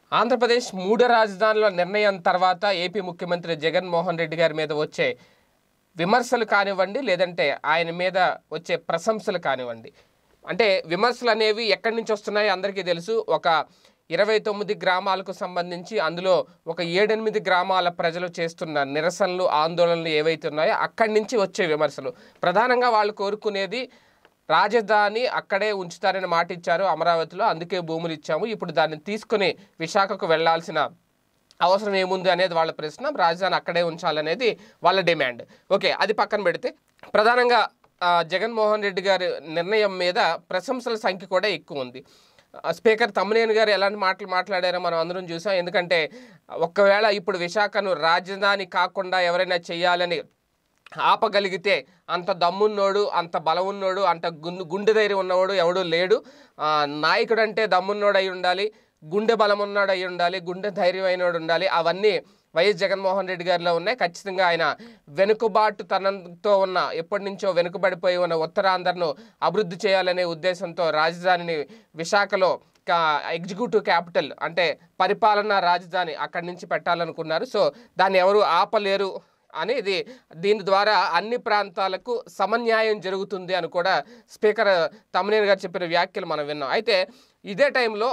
ఆంధ్రప్రదేశ్ 3 రాజధానుల నిర్ణయం తర్వాత ఏపీ ముఖ్యమంత్రి జగన్ మోహన్ రెడ్డి గారి మీద వచ్చే విమర్శలు కానివ్వండి లేదంటే ఆయన మీద వచ్చే ప్రశంసలు కానివ్వండి అంటే విమర్శలు అనేవి ఎక్కడి నుంచి వస్తున్నాయో అందరికీ తెలుసు ఒక 29 గ్రామాలకు సంబంధించి అందులో ఒక 7-8 గ్రామాల ప్రజలు చేస్తున్న నిరసనలు ఆందోళనలు ఏవైతే ఉన్నాయో అక్కడి నుంచి వచ్చే విమర్శలు ప్రధానంగా వాళ్ళు కోరుకునేది రాజధాని అక్కడే ఉంచుతారని మాట ఇచ్చారు అమరావతిలో అందుకే భూములు ఇచ్చాము ఇప్పుడు దాన్ని తీసుకొని విశాఖకు వెళ్లాల్సిన అవసరం ఏముంది అనేది వాళ్ళ ప్రశ్న రాజధాని అక్కడే ఉంచాలనేది వాళ్ళ డిమాండ్ ఓకే అది పక్కన పెడితే ప్రధానంగా జగన్మోహన్ రెడ్డి గారి నిర్ణయం మీద ప్రశంసల సంఖ్య కూడా ఎక్కువ ఉంది స్పీకర్ తమ్మినేని గారు ఎలాంటి మాటలు మాట్లాడారో మనం అందరం చూసాం ఎందుకంటే ఒకవేళ ఇప్పుడు విశాఖను రాజధాని కాకుండా ఎవరైనా చేయాలని ఆపగలిగితే అంత దమ్మున్నోడు అంత బలం ఉన్నోడు అంత గుండె ధైర్యం ఉన్నవాడు ఎవడూ లేడు నాయకుడు అంటే దమ్మున్నోడు అయి ఉండాలి గుండె బలం ఉన్నాడు అయి ఉండాలి గుండె ధైర్యం అయినోడు ఉండాలి అవన్నీ వైఎస్ జగన్మోహన్ రెడ్డి గారిలో ఉన్నాయి ఖచ్చితంగా ఆయన వెనుకబాటుతనంతో ఉన్న ఎప్పటి నుంచో వెనుకబడిపోయి ఉన్న ఉత్తరాంధ్రను అభివృద్ధి చేయాలనే ఉద్దేశంతో రాజధానిని విశాఖలో ఎగ్జిక్యూటివ్ క్యాపిటల్ అంటే పరిపాలనా రాజధాని అక్కడి నుంచి పెట్టాలనుకున్నారు సో దాన్ని ఎవరు ఆపలేరు అనేది దీని ద్వారా అన్ని ప్రాంతాలకు సమన్యాయం జరుగుతుంది అని కూడా స్పీకర్ తమ్మినేని గారు చెప్పిన వ్యాఖ్యలు మనం విన్నాం అయితే ఇదే టైంలో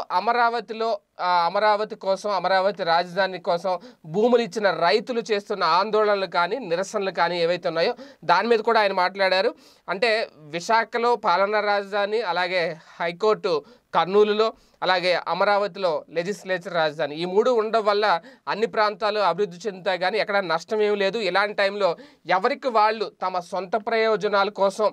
అమరావతి కోసం అమరావతి రాజధాని కోసం భూములు ఇచ్చిన రైతులు చేస్తున్న ఆందోళనలు కానీ నిరసనలు కానీ ఏవైతే ఉన్నాయో దాని మీద కూడా ఆయన మాట్లాడారు అంటే విశాఖలో పాలనా రాజధాని అలాగే హైకోర్టు కర్నూలులో అలాగే అమరావతిలో లెజిస్లేచర్ రాజధాని ఈ 3 ఉండడం వల్ల అన్ని ప్రాంతాలు అభివృద్ధి చెందుతాయి కానీ ఎక్కడ నష్టం ఏమీ లేదు ఇలాంటి టైంలో ఎవరికి వాళ్ళు తమ సొంత ప్రయోజనాల కోసం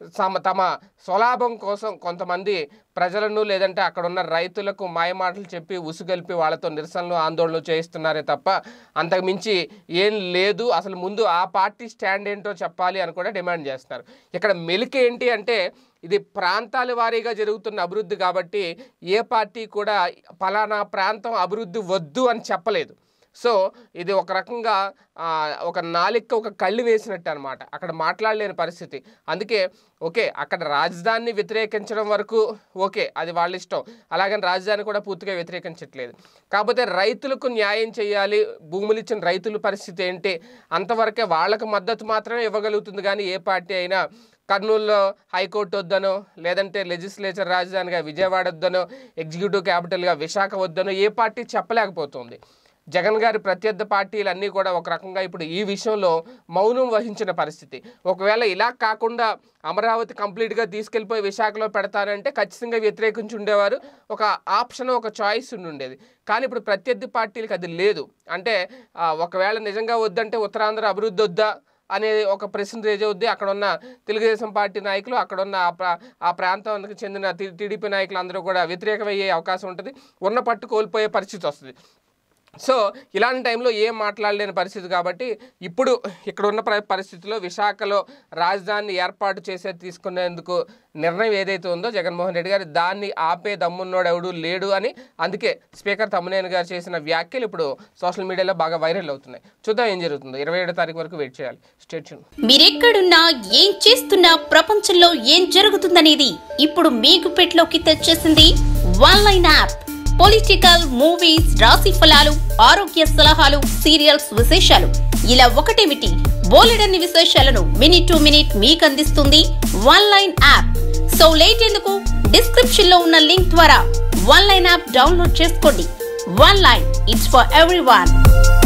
తమ స్వలాభం కోసం కొంతమంది ప్రజలను లేదంటే అక్కడ ఉన్న రైతులకు మాయమాటలు చెప్పి ఉసుగొల్పి వాళ్ళతో నిరసనలు ఆందోళనలు చేయిస్తున్నారే తప్ప అంతకుమించి ఏం లేదు అసలు ముందు ఆ పార్టీ స్టాండ్ ఏంటో చెప్పాలి అని కూడా డిమాండ్ చేస్తున్నారు ఇక్కడ మెలిక ఏంటి అంటే ఇది ప్రాంతాల వారీగా జరుగుతున్న అభివృద్ధి కాబట్టి ఏ పార్టీ కూడా ఫలానా ప్రాంతం అభివృద్ధి వద్దు అని చెప్పలేదు సో ఇది ఒక రకంగా ఒక నాలిక ఒక కళ్ళు వేసినట్టు అనమాట అక్కడ మాట్లాడలేని పరిస్థితి అందుకే ఓకే అక్కడ రాజధానిని వ్యతిరేకించడం వరకు ఓకే అది వాళ్ళ ఇష్టం అలాగని రాజధాని కూడా పూర్తిగా వ్యతిరేకించట్లేదు కాకపోతే రైతులకు న్యాయం చేయాలి భూములు ఇచ్చిన రైతుల పరిస్థితి ఏంటి అంతవరకే వాళ్ళకు మద్దతు మాత్రమే ఇవ్వగలుగుతుంది కానీ ఏ పార్టీ అయినా కర్నూలులో హైకోర్టు వద్దనో లేదంటే లెజిస్లేచర్ రాజధానిగా విజయవాడ వద్దనో ఎగ్జిక్యూటివ్ క్యాపిటల్గా విశాఖ వద్దనో ఏ పార్టీ చెప్పలేకపోతుంది జగన్ గారి ప్రత్యర్థి పార్టీలన్నీ కూడా ఒక రకంగా ఇప్పుడు ఈ విషయంలో మౌనం వహించిన పరిస్థితి ఒకవేళ ఇలా కాకుండా అమరావతి కంప్లీట్గా తీసుకెళ్ళిపోయి విశాఖలో పెడతారంటే ఖచ్చితంగా వ్యతిరేకించి ఉండేవారు ఒక ఆప్షన్ ఒక చాయిస్ ఉండేది కానీ ఇప్పుడు ప్రత్యర్థి పార్టీలకు అది లేదు అంటే ఒకవేళ నిజంగా వద్దంటే ఉత్తరాంధ్ర అభివృద్ధి వద్దా అనే ఒక ప్రశ్న రేజ్ అవుద్ది అక్కడ ఉన్న తెలుగుదేశం పార్టీ నాయకులు అక్కడ ఉన్న ఆ ప్రాంతానికి చెందిన టీడీపీ నాయకులు అందరూ కూడా వ్యతిరేకమయ్యే అవకాశం ఉంటుంది ఉన్న పట్టు కోల్పోయే పరిస్థితి వస్తుంది సో ఇలాంటి టైంలో ఏం మాట్లాడలేని పరిస్థితి కాబట్టి ఇప్పుడు ఇక్కడ ఉన్న పరిస్థితిలో విశాఖలో రాజధానిని ఏర్పాటు తీసుకునేందుకు నిర్ణయం ఏదైతే ఉందో జగన్మోహన్ రెడ్డి గారు దాన్ని ఆపే దమ్మున్నోడు ఎవడు లేడు అని అందుకే స్పీకర్ తమ్మినేని గారు చేసిన వ్యాఖ్యలు ఇప్పుడు సోషల్ మీడియాలో బాగా వైరల్ అవుతున్నాయి చూద్దాం ఏం జరుగుతుందో 27వ తారీఖు వరకు వెయిట్ చేయాలి స్టే ట్యూన్ మీరెక్కడున్నా ఏం చేస్తున్నా ప్రపంచంలో ఏం జరుగుతుందనేది ఇప్పుడు మీకు పెట్లోకి తెచ్చేసింది ఆన్లైన్ యాప్ పొలిటికల్ మూవీస్ రాశి ఫలాలు ఆరోగ్య సలహాలు సీరియల్స్ విశేషాలు ఇలా ఒకటేమిటి బోలెడన్ని విశేషాలను మినిట్ టు మినిట్ మీకు అందిస్తుంది ఆన్లైన్ యాప్ సో లేట్ ఎందుకు డిస్క్రిప్షన్ లో ఉన్న లింక్ ద్వారా ఆన్లైన్ యాప్ డౌన్లోడ్ చేసుకోండి ఆన్లైన్ ఇట్స్ ఫర్ ఎవ్రీవన్